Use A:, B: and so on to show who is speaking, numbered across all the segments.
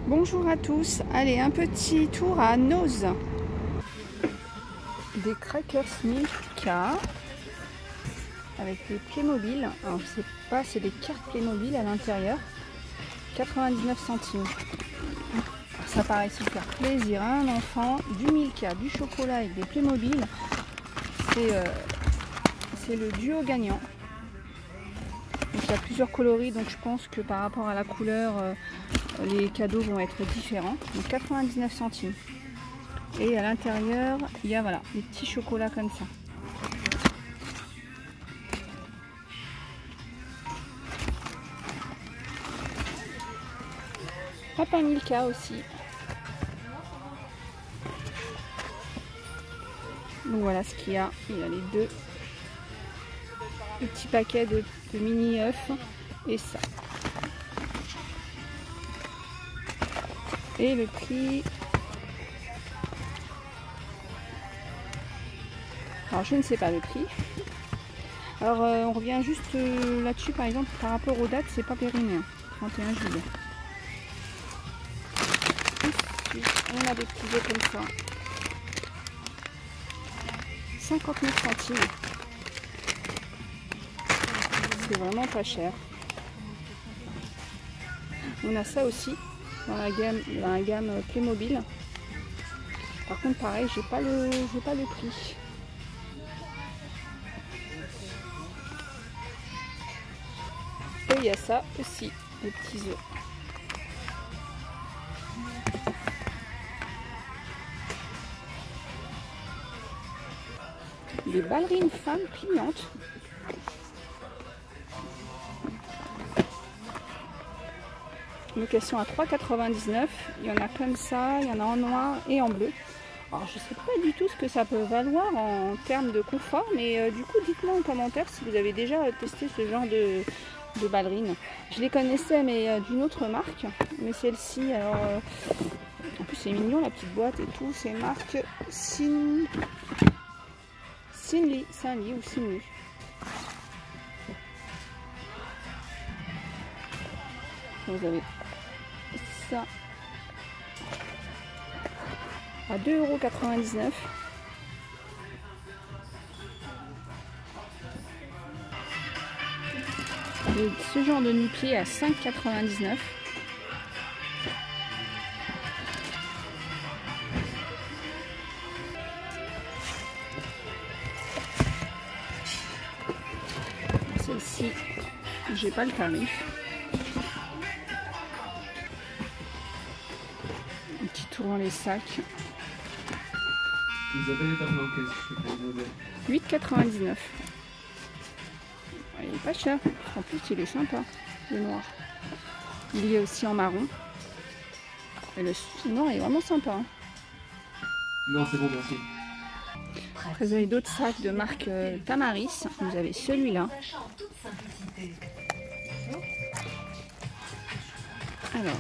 A: Bonjour à tous, allez un petit tour à Noz. Des crackers Milka avec des Playmobil. Alors je sais pas, c'est des cartes Playmobil à l'intérieur. 99 centimes. Alors, ça paraît se faire plaisir à un enfant. Du Milka, du chocolat avec des Playmobil. C'est le duo gagnant. Donc il y a plusieurs coloris, donc je pense que par rapport à la couleur, les cadeaux vont être différents. Donc 99 centimes. Et à l'intérieur, il y a voilà, des petits chocolats comme ça. Papa Milka aussi. Donc voilà ce qu'il y a. Il y a les deux petits paquets de mini œufs et ça. Et le prix. Alors je ne sais pas le prix. Alors on revient juste là-dessus par exemple par rapport aux dates, c'est pas périmé. 31 juillet. On a des petits œufs comme ça. 59 centimes. C'est vraiment pas cher. On a ça aussi dans la gamme Playmobil. Par contre pareil, j'ai pas le prix. Et il y a ça aussi, les petits œufs. Des ballerines femmes pliantes. Location à 3,99 €. Il y en a comme ça, il y en a en noir et en bleu. Alors je sais pas du tout ce que ça peut valoir en termes de confort, mais du coup dites-moi en commentaire si vous avez déjà testé ce genre de ballerines. Je les connaissais mais d'une autre marque, mais celle-ci, alors en plus c'est mignon la petite boîte et tout, c'est marque Sinli ou Sinli. Vous avez ça à 2,99 €. Et ce genre de nu-pied à 5,99 €. Celle-ci, j'ai pas le tarif. Un petit tour dans les sacs. 8,99 €. Il est pas cher. En plus, il est sympa, le noir. Il y a aussi en marron. Et le noir est vraiment sympa. Hein.
B: Non, c'est bon, merci.
A: Après, vous avez d'autres sacs de marque Tamaris. Vous avez celui-là. Alors.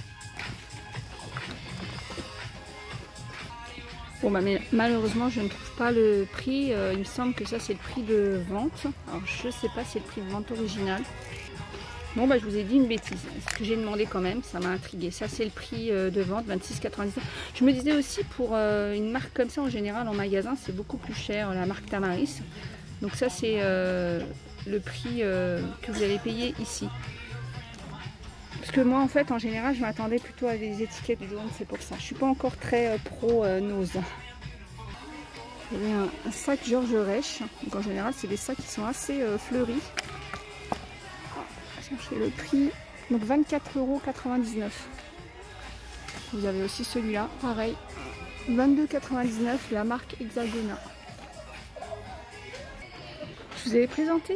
A: Bon, bah, mais malheureusement, je ne trouve pas le prix. Il me semble que ça, c'est le prix de vente. Alors, je sais pas si c'est le prix de vente original. Bon, bah, je vous ai dit une bêtise. Ce que j'ai demandé quand même, ça m'a intrigué. Ça, c'est le prix de vente, 26,99 €. Je me disais aussi, pour une marque comme ça, en général, en magasin, c'est beaucoup plus cher, la marque Tamaris. Donc ça, c'est le prix que vous allez payer ici. Parce que moi, en fait, en général, je m'attendais plutôt à des étiquettes jaunes, c'est pour ça. Je suis pas encore très pro Noz. Il y a un sac Georges Reich. Donc en général, c'est des sacs qui sont assez fleuris. Chercher le prix. Donc 24,99 €. Vous avez aussi celui-là, pareil. 22,99 € la marque Hexagona. Je vous avais présenté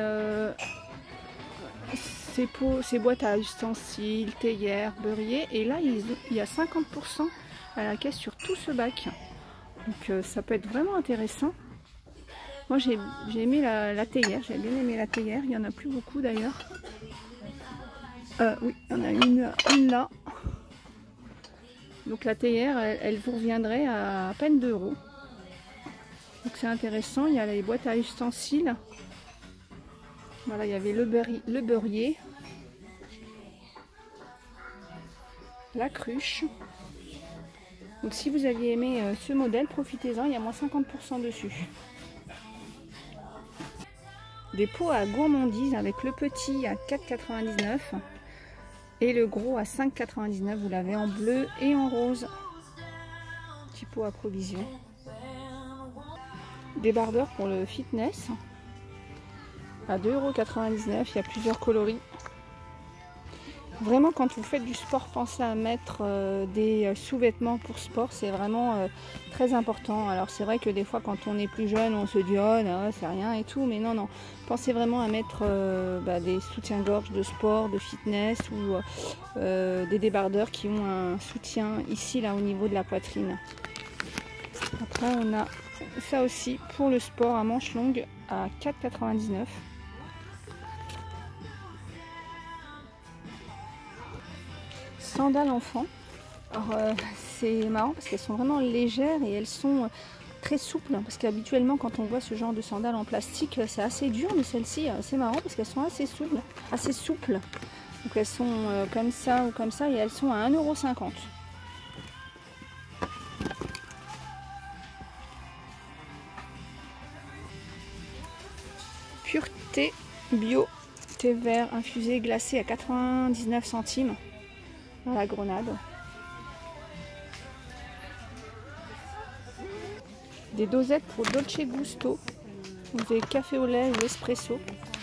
A: ces boîtes à ustensiles, théières, beurriers. Et là, il y a 50% à la caisse sur tout ce bac. Donc ça peut être vraiment intéressant. Moi, j'ai aimé la théière. J'ai bien aimé la théière. Il n'y en a plus beaucoup d'ailleurs. Oui, il y en a une là. Donc la théière, elle vous reviendrait à peine 2 €. Donc c'est intéressant. Il y a les boîtes à ustensiles. Voilà, il y avait le beurrier. la cruche. Donc si vous aviez aimé ce modèle, profitez-en, il y a moins 50% dessus. Des pots à gourmandise avec le petit à 4,99 € et le gros à 5,99 €. Vous l'avez en bleu et en rose. Petit pot à provision. Débardeur pour le fitness à 2,99 €. Il y a plusieurs coloris. Vraiment, quand vous faites du sport, pensez à mettre des sous-vêtements pour sport. C'est vraiment très important. Alors c'est vrai que des fois, quand on est plus jeune, on se dit oh non, c'est rien et tout. Mais non, non. Pensez vraiment à mettre des soutiens-gorge de sport, de fitness ou des débardeurs qui ont un soutien ici, là, au niveau de la poitrine. Après, on a ça aussi pour le sport à manches longues à 4,99 €. Sandales enfants. Alors c'est marrant parce qu'elles sont vraiment légères et elles sont très souples. Parce qu'habituellement quand on voit ce genre de sandales en plastique, c'est assez dur, mais celles-ci c'est marrant parce qu'elles sont assez souples. Donc elles sont comme ça ou comme ça et elles sont à 1,50 €. Pureté bio, thé vert infusé glacé à 99 centimes. À la grenade. Des dosettes pour Dolce Gusto. Vous avez café au lait ou espresso.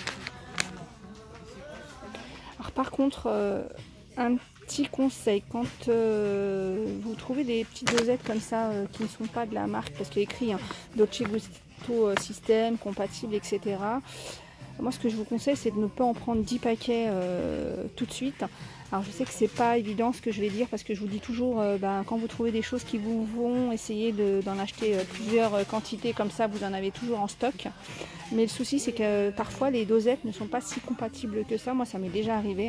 A: Alors par contre, un petit conseil, quand vous trouvez des petites dosettes comme ça qui ne sont pas de la marque, parce qu'il y a écrit Dolce Gusto système, compatible, etc. Moi ce que je vous conseille c'est de ne pas en prendre 10 paquets tout de suite. Alors je sais que c'est pas évident ce que je vais dire parce que je vous dis toujours quand vous trouvez des choses qui vous vont, essayez d'en acheter plusieurs quantités comme ça, vous en avez toujours en stock. Mais le souci c'est que parfois les dosettes ne sont pas si compatibles que ça. Moi ça m'est déjà arrivé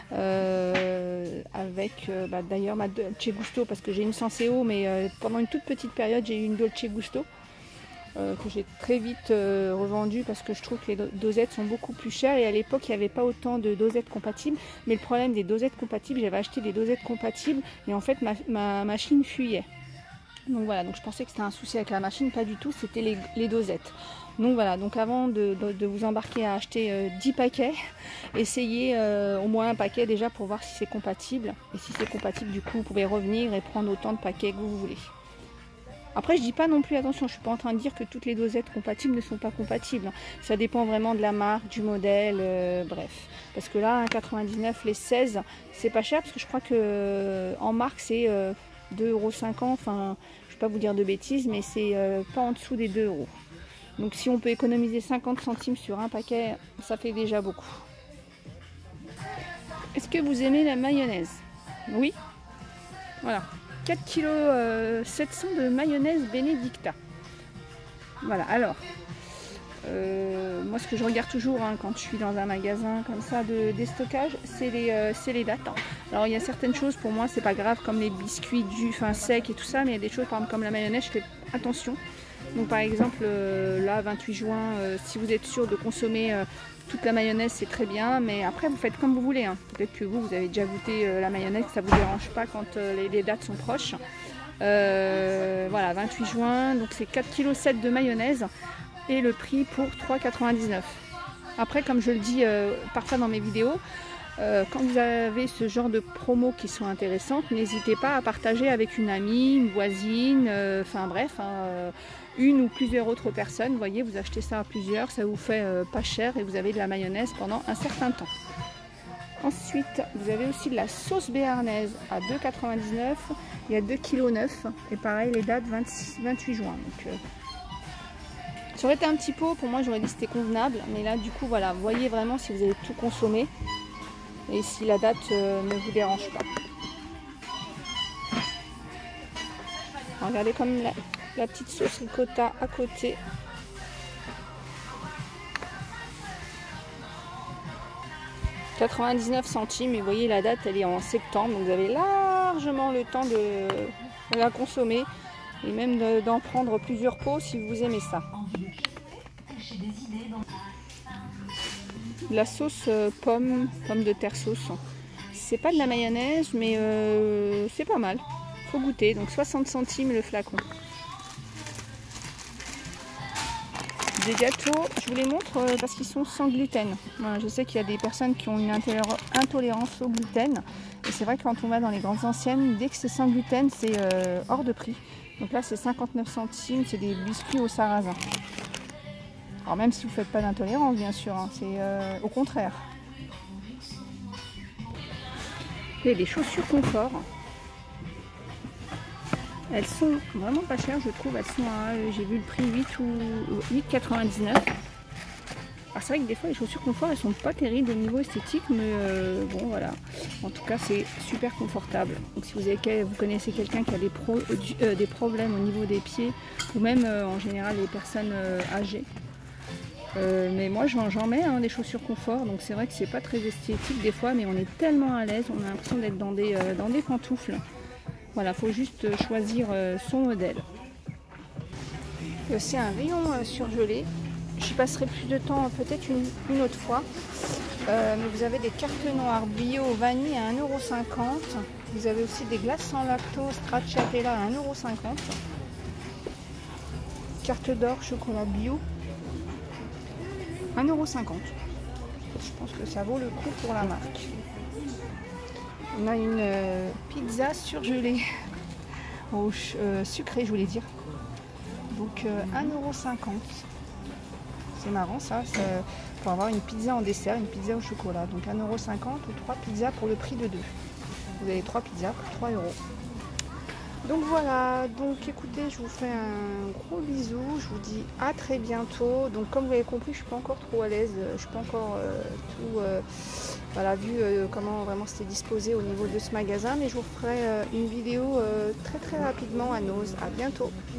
A: avec d'ailleurs ma Dolce Gusto parce que j'ai une Senseo mais pendant une toute petite période j'ai eu une Dolce Gusto. Que j'ai très vite revendu parce que je trouve que les dosettes sont beaucoup plus chères et à l'époque il n'y avait pas autant de dosettes compatibles, mais le problème des dosettes compatibles, j'avais acheté des dosettes compatibles et en fait ma machine fuyait. Donc voilà, donc je pensais que c'était un souci avec la machine, pas du tout, c'était les dosettes. Donc voilà, donc avant de vous embarquer à acheter 10 paquets, essayez au moins un paquet déjà pour voir si c'est compatible, et si c'est compatible du coup vous pouvez revenir et prendre autant de paquets que vous voulez. Après, je dis pas non plus, attention, je suis pas en train de dire que toutes les dosettes compatibles ne sont pas compatibles. Ça dépend vraiment de la marque, du modèle, bref. Parce que là, 1,99 € les 16, c'est pas cher parce que je crois que en marque c'est 2,50 €. Enfin, je vais pas vous dire de bêtises, mais c'est pas en dessous des 2 €. Donc si on peut économiser 50 centimes sur un paquet, ça fait déjà beaucoup. Est-ce que vous aimez la mayonnaise? Oui. Voilà. 4,7 kg de mayonnaise Benedicta. Voilà, alors, moi ce que je regarde toujours quand je suis dans un magasin comme ça de déstockage, c'est les dates. Alors il y a certaines choses pour moi c'est pas grave comme les biscuits secs et tout ça, mais il y a des choses par exemple comme la mayonnaise, je fais attention. Donc par exemple là 28 juin, si vous êtes sûr de consommer toute la mayonnaise c'est très bien, mais après vous faites comme vous voulez. Peut-être que vous avez déjà goûté la mayonnaise, ça vous dérange pas quand les dates sont proches. Voilà, 28 juin, donc c'est 4,7 kg de mayonnaise et le prix pour 3,99 €. Après, comme je le dis parfois dans mes vidéos, quand vous avez ce genre de promos qui sont intéressantes, n'hésitez pas à partager avec une amie, une voisine, enfin bref, une ou plusieurs autres personnes. Vous voyez, vous achetez ça à plusieurs, ça vous fait pas cher et vous avez de la mayonnaise pendant un certain temps. Ensuite, vous avez aussi de la sauce béarnaise à 2,99 €. Il y a 2,9 kg et pareil, les dates 28 juin. Donc, ça aurait été un petit pot, pour moi j'aurais dit que c'était convenable, mais là du coup voilà, voyez vraiment si vous avez tout consommé et si la date ne vous dérange pas. Regardez comme la petite sauce ricotta à côté. « 99 centimes » et vous voyez la date elle est en septembre, donc vous avez largement le temps de la consommer et même d'en prendre plusieurs pots si vous aimez ça. La sauce pomme de terre sauce, c'est pas de la mayonnaise, mais c'est pas mal. Faut goûter. Donc 60 centimes le flacon. Des gâteaux, je vous les montre parce qu'ils sont sans gluten. Voilà, je sais qu'il y a des personnes qui ont une intolérance au gluten. Et c'est vrai que quand on va dans les grandes anciennes, dès que c'est sans gluten, c'est hors de prix. Donc là, c'est 59 centimes, c'est des biscuits au sarrasin. Alors même si vous ne faites pas d'intolérance, bien sûr, hein, c'est au contraire. Et les chaussures confort. Elles sont vraiment pas chères, je trouve. Elles sont à, j'ai vu le prix 8,99. Alors c'est vrai que des fois les chaussures confort elles sont pas terribles au niveau esthétique, mais bon voilà. En tout cas c'est super confortable. Donc si vous connaissez quelqu'un qui a des problèmes au niveau des pieds, ou même en général les personnes âgées. Mais moi j'en mets hein, des chaussures confort, donc c'est vrai que c'est pas très esthétique des fois, mais on est tellement à l'aise, on a l'impression d'être dans des pantoufles. Voilà, il faut juste choisir son modèle. Il y a aussi un rayon surgelé. J'y passerai plus de temps peut-être une autre fois. Mais vous avez des cartes noires bio vanille à 1,50 €. Vous avez aussi des glaces sans lactose stracciatella à 1,50 €. Carte d'or chocolat bio 1,50 €. Je pense que ça vaut le coup pour la marque. On a une pizza surgelée au sucré, je voulais dire. Donc 1,50 €. C'est marrant ça, pour avoir une pizza en dessert, une pizza au chocolat. Donc 1,50 € ou 3 pizzas pour le prix de 2. Vous avez 3 pizzas pour 3 €. Donc voilà, donc écoutez, je vous fais un gros bisou, je vous dis à très bientôt. Donc comme vous l'avez compris, je suis pas encore trop à l'aise, je suis pas encore tout voilà, vu comment vraiment c'était disposé au niveau de ce magasin, mais je vous ferai une vidéo très rapidement à Noz. À bientôt.